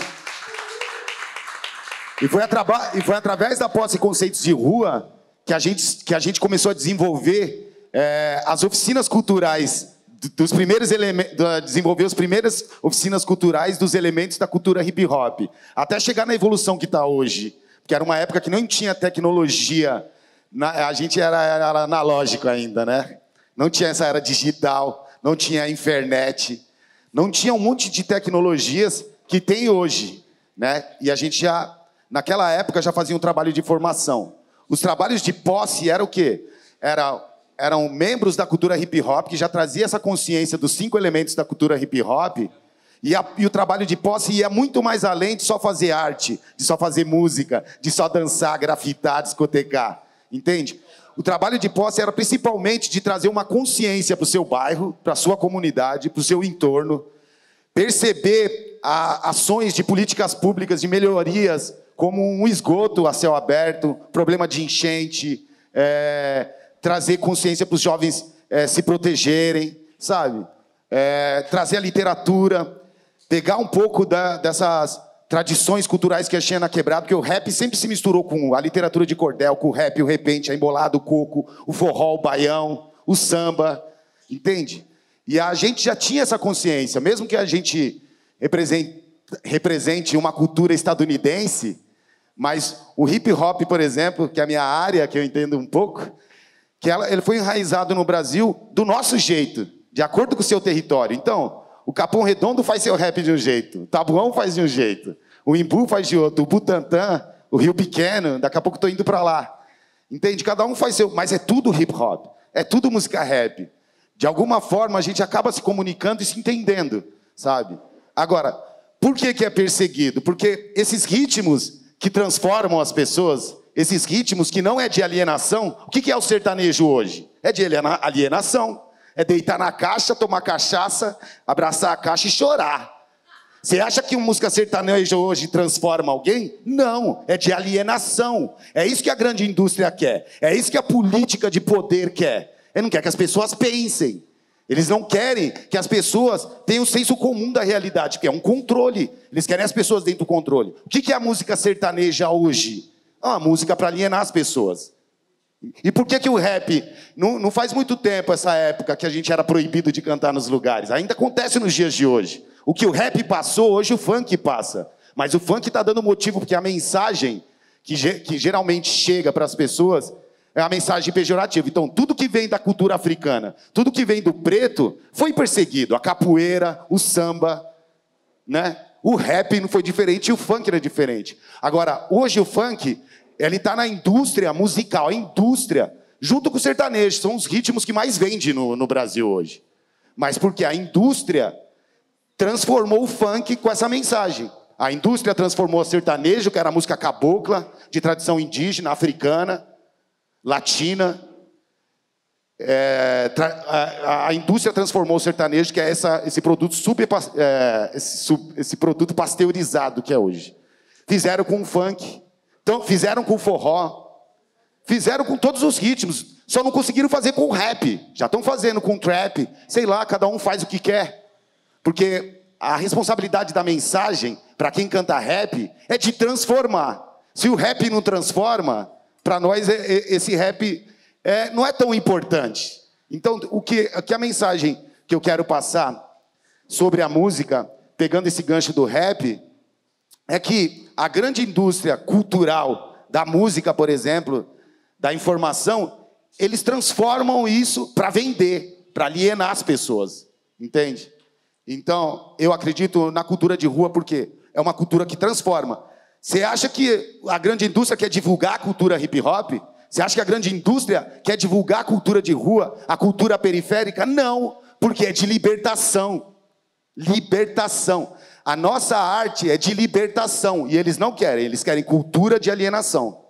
E foi, e foi através da Posse Conceitos de Rua que a gente, que a gente começou a desenvolver é, as oficinas culturais, dos primeiros elementos, desenvolver as primeiras oficinas culturais dos elementos da cultura hip-hop, até chegar na evolução que está hoje. Porque era uma época que não tinha tecnologia, a gente era, era analógico ainda, né? Não tinha essa era digital, não tinha internet, não tinha um monte de tecnologias que tem hoje, né? E a gente já, naquela época, já fazia um trabalho de formação. Os trabalhos de posse eram o quê? Era, eram membros da cultura hip-hop que já trazia essa consciência dos cinco elementos da cultura hip-hop. E, a, e o trabalho de posse ia muito mais além de só fazer arte, de só fazer música, de só dançar, grafitar, discotecar. Entende? O trabalho de posse era principalmente de trazer uma consciência para o seu bairro, para a sua comunidade, para o seu entorno, perceber a, ações de políticas públicas, de melhorias, como um esgoto a céu aberto, problema de enchente, é, trazer consciência para os jovens é, se protegerem, sabe? É, trazer a literatura, pegar um pouco da, dessas tradições culturais que tinha na quebrada, porque o rap sempre se misturou com a literatura de cordel, com o rap, o repente, a embolada, o coco, o forró, o baião, o samba, entende? E a gente já tinha essa consciência, mesmo que a gente represente, represente uma cultura estadunidense, mas o hip hop, por exemplo, que é a minha área, que eu entendo um pouco, que ela, ele foi enraizado no Brasil do nosso jeito, de acordo com o seu território. Então, o Capão Redondo faz seu rap de um jeito, o Tabuão faz de um jeito, o Imbu faz de outro, o Butantã, o Rio Pequeno, daqui a pouco estou indo para lá. Entende? Cada um faz seu, mas é tudo hip hop, é tudo música rap. De alguma forma a gente acaba se comunicando e se entendendo, sabe? Agora, por que que é perseguido? Porque esses ritmos que transformam as pessoas, esses ritmos que não é de alienação. O que é o sertanejo hoje? É de alienação. É deitar na caixa, tomar cachaça, abraçar a caixa e chorar. Você acha que uma música sertaneja hoje transforma alguém? Não, é de alienação. É isso que a grande indústria quer. É isso que a política de poder quer. Ele não quer que as pessoas pensem. Eles não querem que as pessoas tenham o senso comum da realidade, que é um controle. Eles querem as pessoas dentro do controle. O que é a música sertaneja hoje? É uma música para alienar as pessoas. E por que que o rap, não, não faz muito tempo essa época que a gente era proibido de cantar nos lugares, ainda acontece nos dias de hoje. O que o rap passou, hoje o funk passa. Mas o funk está dando motivo, porque a mensagem que, que geralmente chega para as pessoas é a mensagem pejorativa. Então, tudo que vem da cultura africana, tudo que vem do preto, foi perseguido. A capoeira, o samba, né? O rap não foi diferente e o funk era diferente. Agora, hoje o funk, ele está na indústria musical, a indústria, junto com o sertanejo. São os ritmos que mais vendem no, no Brasil hoje. Mas porque a indústria transformou o funk com essa mensagem. A indústria transformou o sertanejo, que era a música cabocla, de tradição indígena, africana, latina. É, a, a indústria transformou o sertanejo, que é essa, esse, produto sub, é, esse, sub, esse produto pasteurizado que é hoje. Fizeram com o funk, então, fizeram com o forró, fizeram com todos os ritmos, só não conseguiram fazer com o rap. Já estão fazendo com o trap, sei lá, cada um faz o que quer. Porque a responsabilidade da mensagem, para quem canta rap, é de transformar. Se o rap não transforma, para nós esse rap é, não é tão importante. Então, o que, que a mensagem que eu quero passar sobre a música, pegando esse gancho do rap, é que a grande indústria cultural da música, por exemplo, da informação, eles transformam isso para vender, para alienar as pessoas. Entende? Então, eu acredito na cultura de rua porque é uma cultura que transforma. Você acha que a grande indústria quer divulgar a cultura hip-hop? Você acha que a grande indústria quer divulgar a cultura de rua, a cultura periférica? Não, porque é de libertação. Libertação. A nossa arte é de libertação e eles não querem, eles querem cultura de alienação.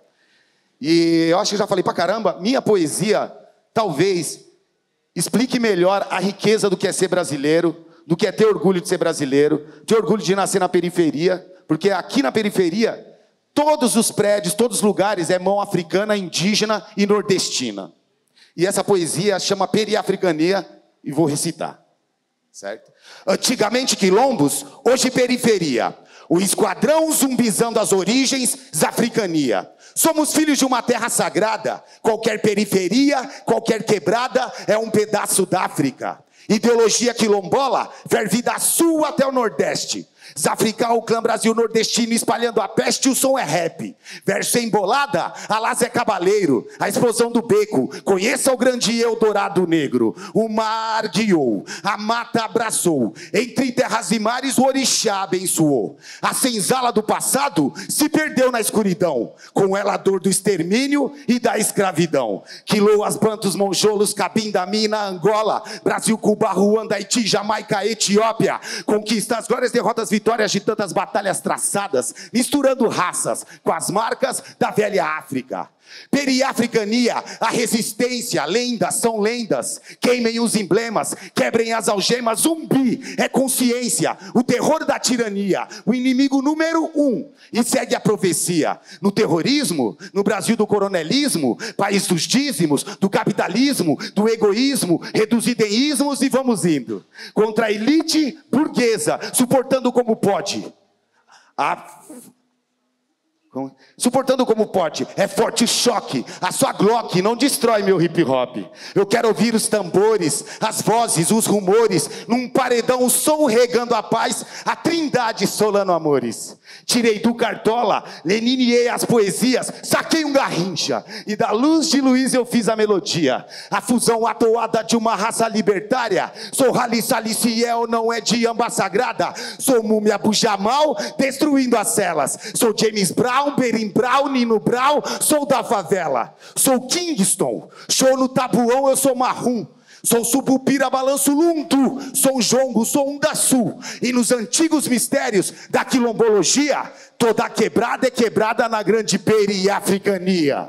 E eu acho que eu já falei pra caramba, minha poesia talvez explique melhor a riqueza do que é ser brasileiro, do que é ter orgulho de ser brasileiro, ter orgulho de nascer na periferia, porque aqui na periferia, todos os prédios, todos os lugares é mão africana, indígena e nordestina. E essa poesia chama Periafricania, e vou recitar. Certo? Antigamente quilombos, hoje periferia. O esquadrão zumbizando as origens, Zafricania. Somos filhos de uma terra sagrada. Qualquer periferia, qualquer quebrada é um pedaço da África. Ideologia quilombola ferve da sul até o nordeste. Zafrical, clã Brasil nordestino espalhando a peste, o som é rap. Verso embolada, Alás é cabaleiro. A explosão do beco, conheça o grande Eldorado negro. O mar guiou, a mata abraçou. Entre terras e mares o orixá abençoou. A senzala do passado se perdeu na escuridão. Com ela a dor do extermínio e da escravidão. Quiloas, bantos, monjolos, Cabinda, Mina, Angola. Brasil, Cuba, Ruanda, Haiti, Jamaica, Etiópia. Conquistas, glórias, derrotas, vitórias de tantas batalhas traçadas, misturando raças com as marcas da velha África. Periafricania, a resistência, lendas são lendas. Queimem os emblemas, quebrem as algemas. Zumbi é consciência, o terror da tirania, o inimigo número um. E segue a profecia. No terrorismo, no Brasil do coronelismo, país dos dízimos, do capitalismo, do egoísmo, reduzido em ismos e vamos indo. Contra a elite burguesa, suportando como pode. A... Suportando como pode, é forte o choque. A sua Glock não destrói meu hip hop. Eu quero ouvir os tambores, as vozes, os rumores. Num paredão o som regando a paz, a trindade solando amores. Tirei do Cartola, lenineei as poesias, saquei um garrincha. E da luz de Luiz eu fiz a melodia. A fusão atoada de uma raça libertária. Sou Rally Saliciel, não é de amba sagrada. Sou Múmia Bujamal, destruindo as celas. Sou James Brown, Berim Brown, Nino Brown, sou da favela. Sou Kingston, show no tabuão, eu sou marrom. Sou Subupira, balanço lundu, sou um jongo, sou um daçu. E nos antigos mistérios da quilombologia, toda quebrada é quebrada na grande periafricania.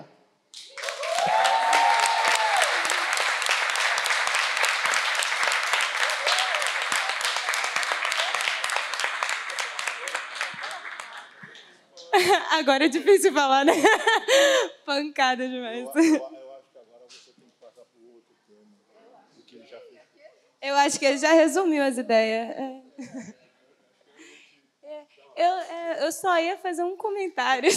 Agora é difícil falar, né? Pancada demais. Eu, eu acho que agora você tem que passar para o outro tema, o que ele já fez. Eu acho que ele já resumiu as ideias. É. Eu, eu só ia fazer um comentário,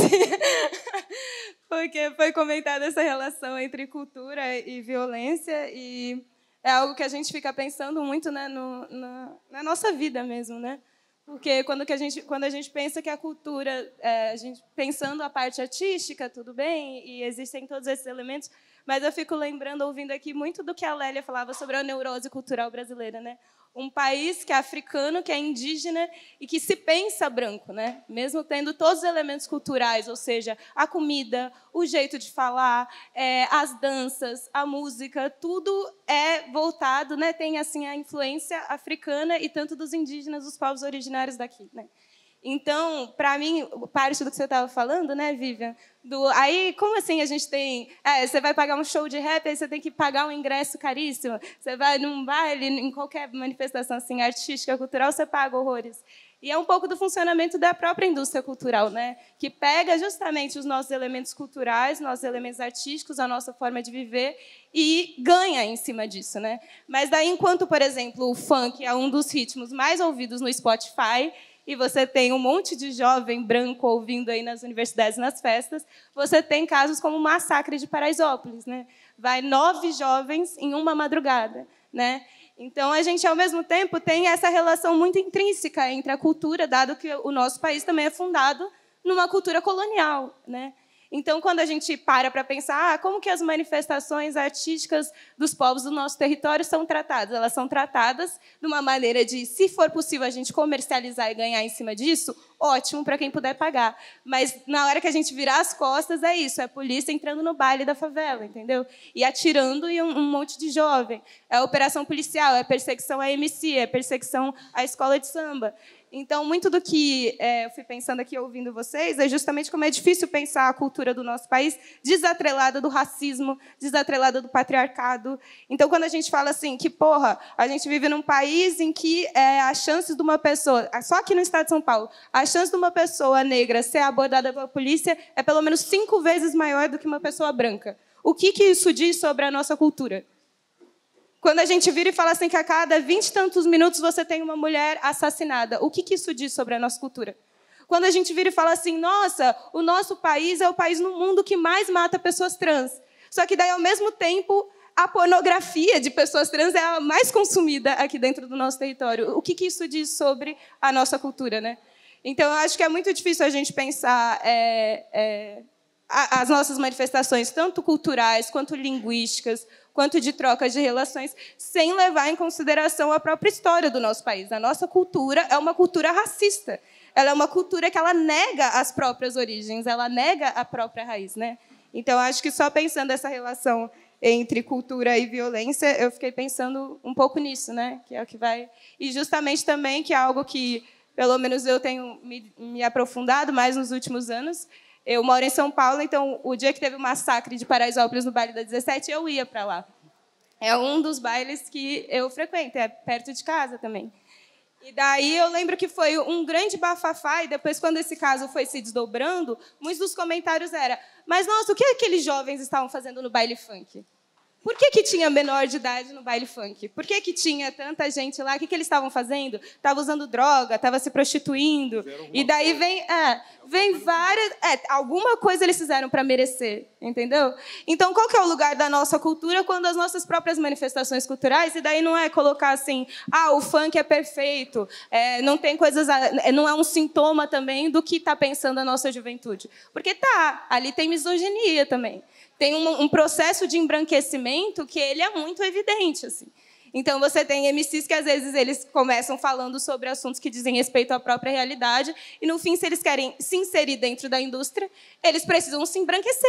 porque foi comentada essa relação entre cultura e violência, e é algo que a gente fica pensando muito, né, no, na, na nossa vida mesmo, né? Porque quando, que a, gente, quando a gente pensa que a cultura, é, a gente, pensando a parte artística, tudo bem, e existem todos esses elementos, mas eu fico lembrando, ouvindo aqui, muito do que a Lélia falava sobre a neurose cultural brasileira, né? Um país que é africano, que é indígena e que se pensa branco, né? Mesmo tendo todos os elementos culturais, ou seja, a comida, o jeito de falar, é, as danças, a música, tudo é voltado, né? Tem assim a influência africana e tanto dos indígenas, dos povos originários daqui, né? Então, para mim, parte do que você estava falando, né, Vivian? Do, aí, como assim a gente tem... É, você vai pagar um show de rap, aí você tem que pagar um ingresso caríssimo. Você vai num baile, em qualquer manifestação assim, artística, cultural, você paga horrores. E é um pouco do funcionamento da própria indústria cultural, né? Que pega justamente os nossos elementos culturais, nossos elementos artísticos, a nossa forma de viver e ganha em cima disso, né? Mas daí, enquanto, por exemplo, o funk é um dos ritmos mais ouvidos no Spotify, e você tem um monte de jovem branco ouvindo aí nas universidades, nas festas, você tem casos como o massacre de Paraisópolis, né? Vai nove jovens em uma madrugada, né? Então, a gente, ao mesmo tempo, tem essa relação muito intrínseca entre a cultura, dado que o nosso país também é fundado numa cultura colonial, né? Então, quando a gente para para pensar ah, como que as manifestações artísticas dos povos do nosso território são tratadas, elas são tratadas de uma maneira de, se for possível a gente comercializar e ganhar em cima disso, ótimo para quem puder pagar. Mas, na hora que a gente virar as costas, é isso, é a polícia entrando no baile da favela, entendeu? E atirando em um, um monte de jovem. É a operação policial, é perseguição a M C, é perseguição à escola de samba. Então, muito do que é, eu fui pensando aqui, ouvindo vocês, é justamente como é difícil pensar a cultura do nosso país desatrelada do racismo, desatrelada do patriarcado. Então, quando a gente fala assim, que, porra, a gente vive num país em que é, as chances de uma pessoa, só aqui no estado de São Paulo, a chance de uma pessoa negra ser abordada pela polícia é pelo menos cinco vezes maior do que uma pessoa branca. O que, que isso diz sobre a nossa cultura? Quando a gente vira e fala assim que a cada vinte e tantos minutos você tem uma mulher assassinada, o que, que isso diz sobre a nossa cultura? Quando a gente vira e fala assim, nossa, o nosso país é o país no mundo que mais mata pessoas trans. Só que daí, ao mesmo tempo, a pornografia de pessoas trans é a mais consumida aqui dentro do nosso território. O que, que isso diz sobre a nossa cultura, né? Então, eu acho que é muito difícil a gente pensar é, é, as nossas manifestações, tanto culturais quanto linguísticas, quanto de troca de relações, sem levar em consideração a própria história do nosso país. A nossa cultura é uma cultura racista. Ela é uma cultura que ela nega as próprias origens, ela nega a própria raiz, né? Então, acho que só pensando essa relação entre cultura e violência, eu fiquei pensando um pouco nisso, né? Que é o que vai... E justamente também, que é algo que, pelo menos, eu tenho me, me aprofundado mais nos últimos anos. Eu moro em São Paulo, então, o dia que teve o massacre de Paraisópolis no baile da dezessete, eu ia para lá. É um dos bailes que eu frequento, é perto de casa também. E daí eu lembro que foi um grande bafafá, e depois, quando esse caso foi se desdobrando, muitos dos comentários eram, mas, nossa, o que aqueles jovens estavam fazendo no baile funk? Por que, que tinha menor de idade no baile funk? Por que, que tinha tanta gente lá? O que, que eles estavam fazendo? Estavam usando droga, estavam se prostituindo. E daí vem, é, vem várias... É, alguma coisa eles fizeram para merecer, entendeu? Então, qual que é o lugar da nossa cultura quando as nossas próprias manifestações culturais, e daí não é colocar assim, ah, o funk é perfeito, é, não tem coisas... Não é um sintoma também do que está pensando a nossa juventude. Porque tá, ali tem misoginia também. Tem um, um processo de embranquecimento que ele é muito evidente, assim. Então, você tem M Cs que, às vezes, eles começam falando sobre assuntos que dizem respeito à própria realidade e, no fim, se eles querem se inserir dentro da indústria, eles precisam se embranquecer.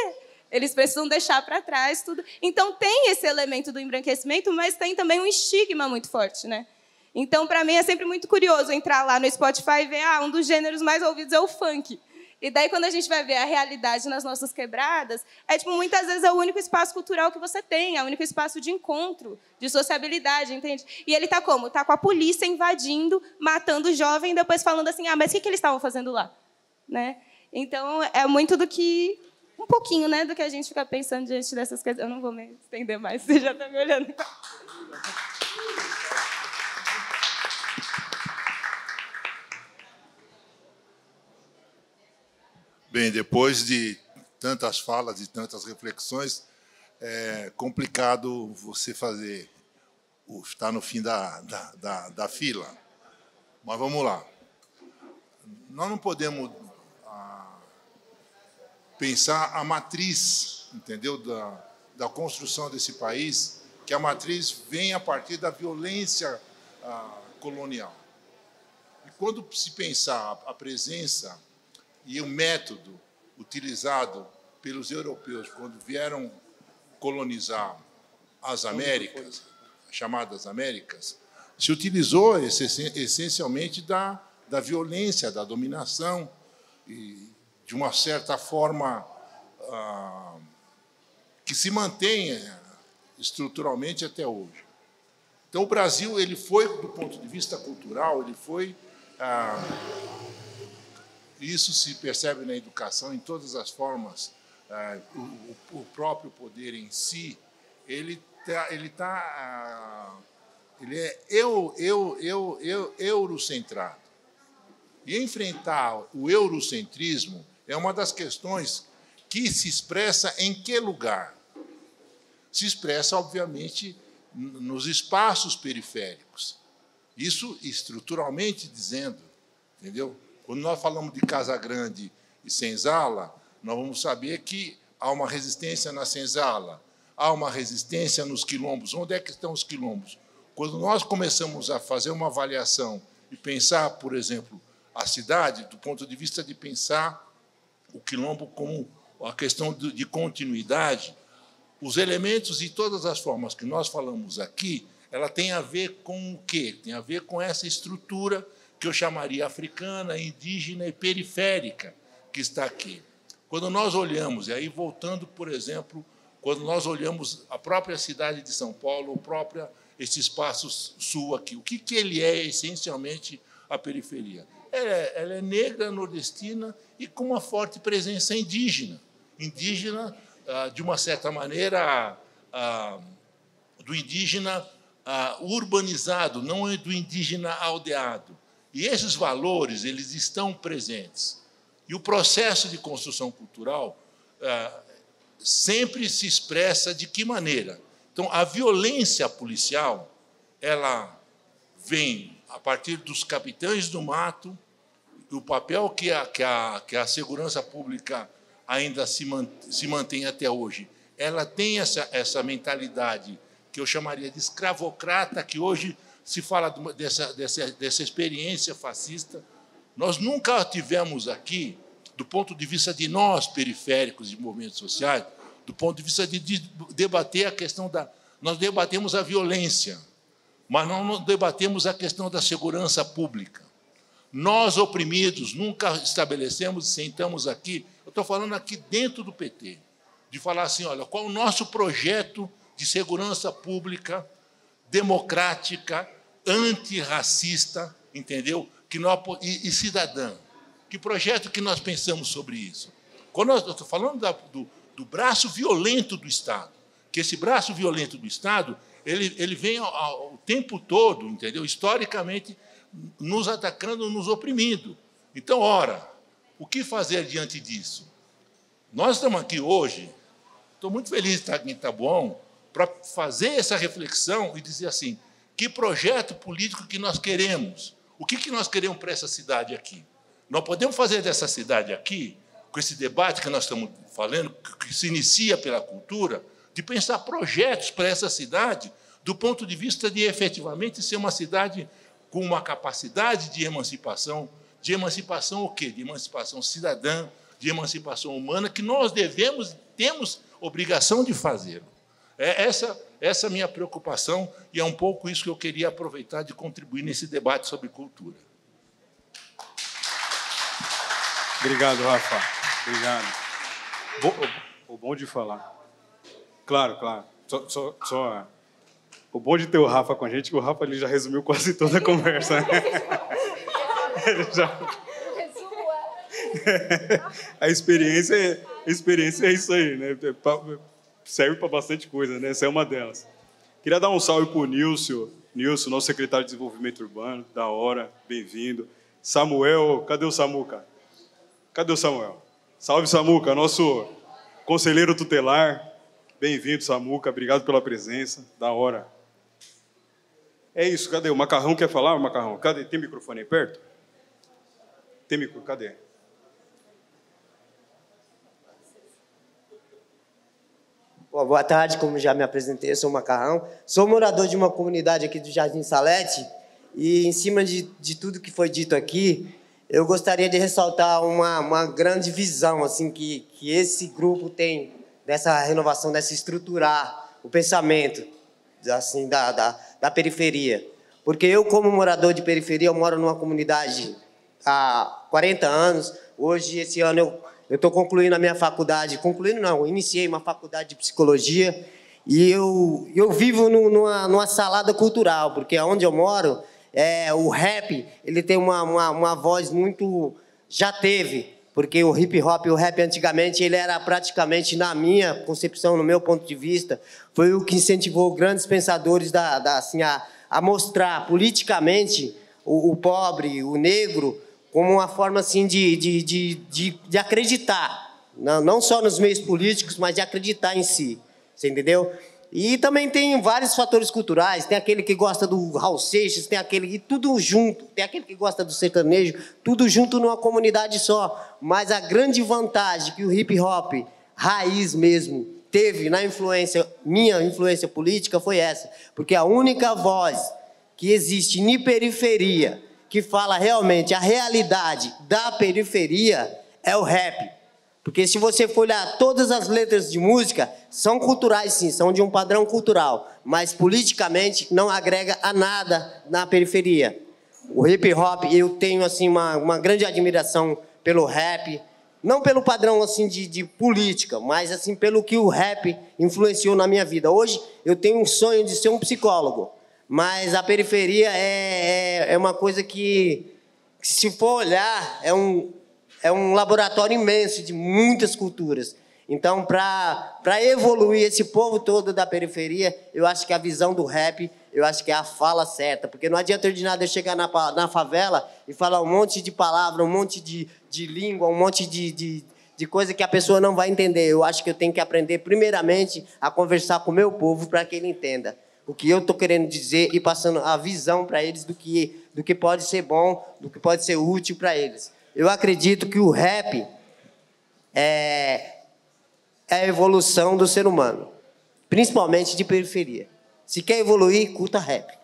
Eles precisam deixar para trás tudo. Então, tem esse elemento do embranquecimento, mas tem também um estigma muito forte, né? Então, para mim, é sempre muito curioso entrar lá no Spotify e ver ah, um dos gêneros mais ouvidos é o funk. E daí, quando a gente vai ver a realidade nas nossas quebradas, é tipo, muitas vezes é o único espaço cultural que você tem, é o único espaço de encontro, de sociabilidade, entende? E ele está como? Está com a polícia invadindo, matando o jovem, e depois falando assim, ah, mas o que, que eles estavam fazendo lá? Né? Então, é muito do que... Um pouquinho, né, do que a gente fica pensando diante dessas coisas. Eu não vou me estender mais, você já está me olhando. Bem, depois de tantas falas e tantas reflexões, é complicado você fazer, estar no fim da, da, da, da fila. Mas vamos lá. Nós não podemos ah, pensar a matriz, entendeu, da, da construção desse país, que a matriz vem a partir da violência ah, colonial. E quando se pensar a presença e o método utilizado pelos europeus quando vieram colonizar as Américas, chamadas Américas, se utilizou essencialmente da, da violência, da dominação, e de uma certa forma ah, que se mantém estruturalmente até hoje. Então, o Brasil, ele foi, do ponto de vista cultural, ele foi... Ah, isso se percebe na educação, em todas as formas. O, o próprio poder em si, ele tá, ele tá, ele é eu, eu, eu, eu, eurocentrado. E enfrentar o eurocentrismo é uma das questões que se expressa em que lugar? Se expressa, obviamente, nos espaços periféricos. Isso estruturalmente dizendo, entendeu? Quando nós falamos de Casa Grande e Senzala, nós vamos saber que há uma resistência na Senzala, há uma resistência nos quilombos. Onde é que estão os quilombos? Quando nós começamos a fazer uma avaliação e pensar, por exemplo, a cidade, do ponto de vista de pensar o quilombo como a questão de continuidade, os elementos e todas as formas que nós falamos aqui, ela tem a ver com o quê? Tem a ver com essa estrutura que eu chamaria africana, indígena e periférica, que está aqui. Quando nós olhamos, e aí voltando, por exemplo, quando nós olhamos a própria cidade de São Paulo, o próprio, esse espaço sul aqui, o que, que ele é, essencialmente, a periferia? Ela é, ela é negra, nordestina e com uma forte presença indígena. Indígena, de uma certa maneira, do indígena urbanizado, não é do indígena aldeado. E esses valores, eles estão presentes. E o processo de construção cultural ah, sempre se expressa de que maneira? Então, a violência policial, ela vem a partir dos capitães do mato, o papel que a, que a, que a segurança pública ainda se, man, se mantém até hoje. Ela tem essa, essa mentalidade que eu chamaria de escravocrata, que hoje se fala dessa, dessa, dessa experiência fascista. Nós nunca tivemos aqui, do ponto de vista de nós, periféricos de movimentos sociais, do ponto de vista de debater a questão da... Nós debatemos a violência, mas não debatemos a questão da segurança pública. Nós, oprimidos, nunca estabelecemos e sentamos aqui, eu estou falando aqui dentro do P T, de falar assim, olha, qual é o nosso projeto de segurança pública democrática, antirracista, entendeu? Que nós, e, e cidadã. Que projeto que nós pensamos sobre isso? Quando nós, eu estou falando da, do, do braço violento do Estado, que esse braço violento do Estado, ele, ele vem ao, ao tempo todo, entendeu? Historicamente, nos atacando, nos oprimindo. Então, ora, o que fazer diante disso? Nós estamos aqui hoje, estou muito feliz de estar aqui em Taboão, para fazer essa reflexão e dizer assim, que projeto político que nós queremos? O que, que nós queremos para essa cidade aqui? Nós podemos fazer dessa cidade aqui, com esse debate que nós estamos falando, que se inicia pela cultura, de pensar projetos para essa cidade, do ponto de vista de efetivamente ser uma cidade com uma capacidade de emancipação, de emancipação o quê? De emancipação cidadã, de emancipação humana, que nós devemos temos obrigação de fazê-lo. É essa, essa a minha preocupação, e é um pouco isso que eu queria aproveitar de contribuir nesse debate sobre cultura. Obrigado, Rafa. Obrigado. Bom, o bom de falar. Claro, claro. Só, só, só, o bom de ter o Rafa com a gente, que o Rafa ele já resumiu quase toda a conversa. Né? Ele já... A experiência, é, a experiência é isso aí, né? Serve para bastante coisa, né? Essa é uma delas. Queria dar um salve para o Nilson, Nilson, nosso secretário de Desenvolvimento Urbano, da hora, bem-vindo. Samuel, cadê o Samuca? Cadê o Samuel? Salve, Samuca, nosso conselheiro tutelar. Bem-vindo, Samuca, obrigado pela presença, da hora. É isso, cadê? O Macarrão quer falar, o Macarrão? Cadê? Tem microfone aí perto? Tem microfone, cadê? Bom, boa tarde, como já me apresentei, eu sou o Macarrão. Sou morador de uma comunidade aqui do Jardim Salete e, em cima de, de tudo que foi dito aqui, eu gostaria de ressaltar uma, uma grande visão assim, que, que esse grupo tem dessa renovação, dessa estruturar o pensamento assim, da, da, da periferia. Porque eu, como morador de periferia, eu moro numa comunidade há quarenta anos. Hoje, esse ano, eu Eu estou concluindo a minha faculdade, concluindo não, iniciei uma faculdade de psicologia e eu, eu vivo no, numa, numa salada cultural, porque onde eu moro, é, o rap ele tem uma, uma, uma voz muito... Já teve, porque o hip hop e o rap antigamente ele era praticamente, na minha concepção, no meu ponto de vista, foi o que incentivou grandes pensadores da, da, assim, a, a mostrar politicamente o, o pobre, o negro, como uma forma assim, de, de, de, de, de acreditar, não, não só nos meios políticos, mas de acreditar em si, você entendeu? E também tem vários fatores culturais, tem aquele que gosta do Raul Seixas, tem aquele que tudo junto, tem aquele que gosta do sertanejo, tudo junto numa comunidade só. Mas a grande vantagem que o hip-hop, raiz mesmo, teve na influência, minha influência política foi essa, porque a única voz que existe em periferia, que fala realmente a realidade da periferia, é o rap. Porque se você for olhar todas as letras de música, são culturais sim, são de um padrão cultural, mas politicamente não agrega a nada na periferia. O hip hop, eu tenho assim, uma, uma grande admiração pelo rap, não pelo padrão assim, de, de política, mas assim, pelo que o rap influenciou na minha vida. Hoje eu tenho um sonho de ser um psicólogo, mas a periferia é, é, é uma coisa que, se for olhar, é um, é um laboratório imenso de muitas culturas. Então, para para evoluir esse povo todo da periferia, eu acho que a visão do rap, eu acho que é a fala certa. Porque não adianta de nada eu chegar na, na favela e falar um monte de palavra, um monte de, de língua, um monte de, de, de coisa que a pessoa não vai entender. Eu acho que eu tenho que aprender, primeiramente, a conversar com o meu povo para que ele entenda o que eu estou querendo dizer e passando a visão para eles do que, do que pode ser bom, do que pode ser útil para eles. Eu acredito que o rap é, é a evolução do ser humano, principalmente de periferia. Se quer evoluir, curta rap.